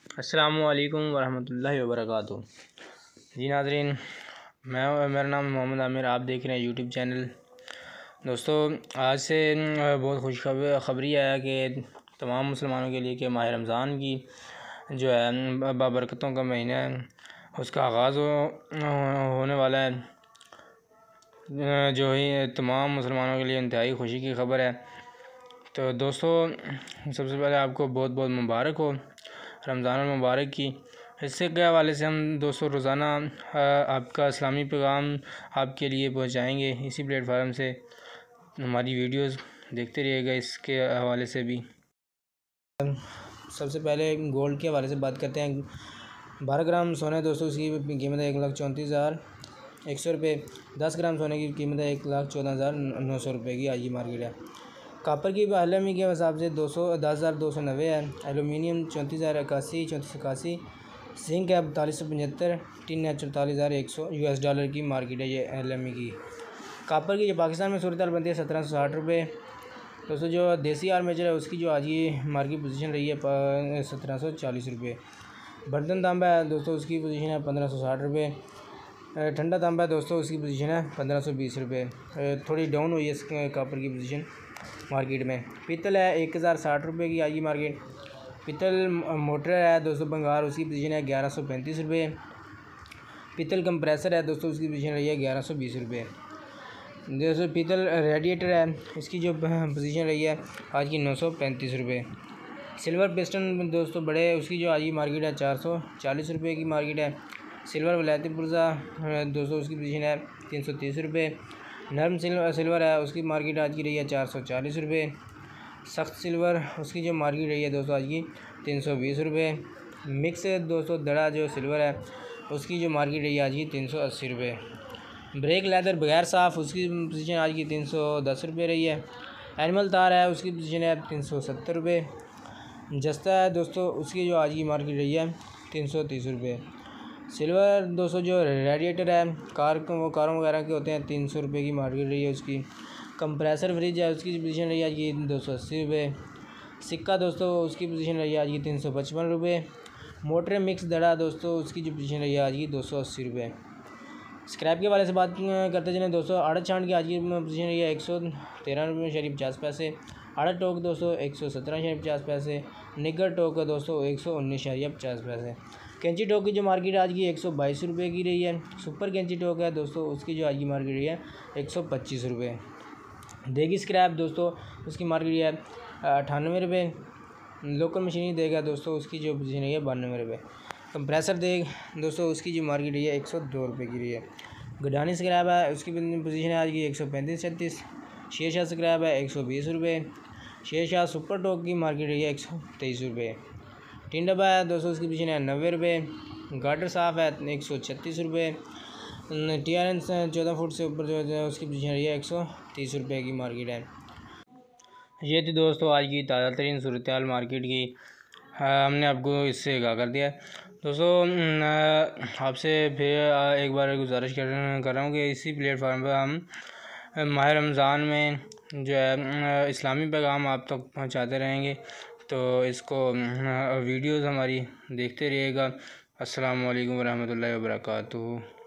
अस्सलामुअलैकुम वरहमतुल्लाहि वबरकातुहू। जी नाज़रीन, मेरा नाम मोहम्मद आमिर, आप देख रहे हैं यूट्यूब चैनल। दोस्तों, आज से बहुत खुश खबरी है कि तमाम मुसलमानों के लिए कि माह रमज़ान की जो है बाबरकतों का महीना है, उसका आगाज़ होने वाला है, जो ही तमाम मुसलमानों के लिए इंतहाई खुशी की खबर है। तो दोस्तों, सबसे पहले आपको बहुत बहुत मुबारक हो रमज़ान मुबारक की। इससे के हवाले से हम दोस्तों रोज़ाना आपका इस्लामी पैगाम आपके लिए पहुंचाएंगे। इसी प्लेटफार्म से हमारी वीडियोस देखते रहिएगा। इसके हवाले से भी सबसे पहले गोल्ड के हवाले से बात करते हैं। 12 ग्राम सोना दोस्तों, उसकी कीमत है 1,34,100 रुपये। 10 ग्राम सोने की कीमत है 1,14,900 रुपये की आज की मार्केट है। कापर की LME के हिसाब से 10,290 है। एलुमिनियम 34,081, 3481। जिंक है 4275। टिन है 44,100 US डॉलर की मार्केट है ये LME की। कापर की जो पाकिस्तान में सूरत हाल बनती है 1,760 रुपये। दोस्तों, जो देसी आर्मेचर है उसकी जो आज की मार्केट पोजीशन रही है 1,740 रुपये। बर्तन तांबा है दोस्तों, उसकी पोजीशन है 1,560 रुपये। ठंडा तांबा है दोस्तों, उसकी पोजीशन है 1,520 रुपये। थोड़ी डाउन हुई है कापर की पोजीशन मार्केट में। पीतल है 1,060 रुपये की आज की मार्केट। पीतल मोटर है दोस्तों बंगार, उसकी पोजीशन है 1,135 रुपये। पीतल कंप्रेसर है दोस्तों, उसकी पोजीशन रही है 1,120 रुपये। दोस्तों, पीतल रेडिएटर है, इसकी जो पोजीशन रही है आज की 935 रुपये। सिल्वर पिस्टन दोस्तों बड़े, उसकी जो आज की मार्केट है 440 रुपये की मार्केट है। सिल्वर वलायती पुर्जा दोस्तों, उसकी पोजीशन है 330 रुपये। नर्म सिल्वर है, उसकी मार्केट आज की रही है 440 रुपये। सख्त सिल्वर, उसकी जो मार्केट रही है दोस्तों आज की 320 रुपये। मिक्स दोस्तों दड़ा जो सिल्वर है, उसकी जो मार्केट रही है आज की 380 रुपये। ब्रेक लेदर बगैर साफ़, उसकी पोजीशन आज की 310 रुपये रही है। एनिमल तार है, उसकी पोजीशन है 370 रुपये। जस्ता है दोस्तों, उसकी जो आज की मार्केट रही है 330 रुपये। सिल्वर दोस्तों जो रेडिएटर है कारों वगैरह के होते हैं 300 रुपये की मार्केट रही है उसकी। कंप्रेसर फ्रिज है, उसकी पोजीशन रही है आज की 280 रुपये। सिक्का दोस्तों, उसकी पोजीशन रही है आज की 355 रुपये। मोटर मिक्स दड़ा दोस्तों, उसकी जो पोजीशन रही है आज की 280 रुपये। स्क्रैप के वाले से बात करते चलें दोस्तों, आड़त छांट की आज की पोजीशन रही है 113 रुपये शरीफ 50 पैसे। आड़त टोक दोस्तों 117 शरीफ 50 पैसे। निगर टोक का दोस्तों 119 शरीफ 50 पैसे। कैंची टोक की जो मार्केट आज की 122 रुपये की रही है। सुपर कैंची टोक है दोस्तों, उसकी जो आज की मार्केट रही है 125 रुपये। देगी स्क्रैप दोस्तों, उसकी मार्केट है 98 रुपये। लोकल मशीनी देगा दोस्तों, उसकी जो पोजीशन रही है 92 रुपये। कंप्रेसर देग दोस्तों, उसकी जो मार्केट रही है 102 रुपये की रही है। गडानी स्क्रैप है, उसकी पोजीशन है आज की 135-36। शेरशाह स्क्रैप है 120 रुपये। शेरशाह सुपर टोक की मार्केट रही है 123 रुपये। टिन डब्बा है दोस्तों, उसकी पोजीशन है 90 रुपये। गाटर साफ़ है 136 रुपये। TRN 14 फुट से ऊपर जो है उसकी पोजीशन रही है 130 रुपये की मार्केट है। ये थी दोस्तों आज की ताज़ा तरीन सूरत हाल मार्केट की। हमने आपको इससे आगाह कर दिया है। दोस्तों, आपसे फिर एक बार गुजारिश कर रहा हूँ कि इसी प्लेटफार्म पर हम माह रमज़ान में जो है इस्लामी पैगाम आप तक पहुँचाते रहेंगे। तो इसको वीडियोज़ हमारी देखते रहिएगा। अस्सलामु अलैकुम वरहमतुल्लाहि वबरकातुहू।